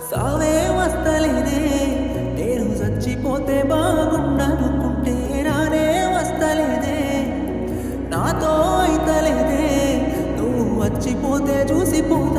సావే వస్తలేదే నేను చచ్చిపోతే బాగుండనుకుంటే రానే వస్తలేదే నాతో అయితలేదే నువ్వు వచ్చిపోతే చూసిపోతా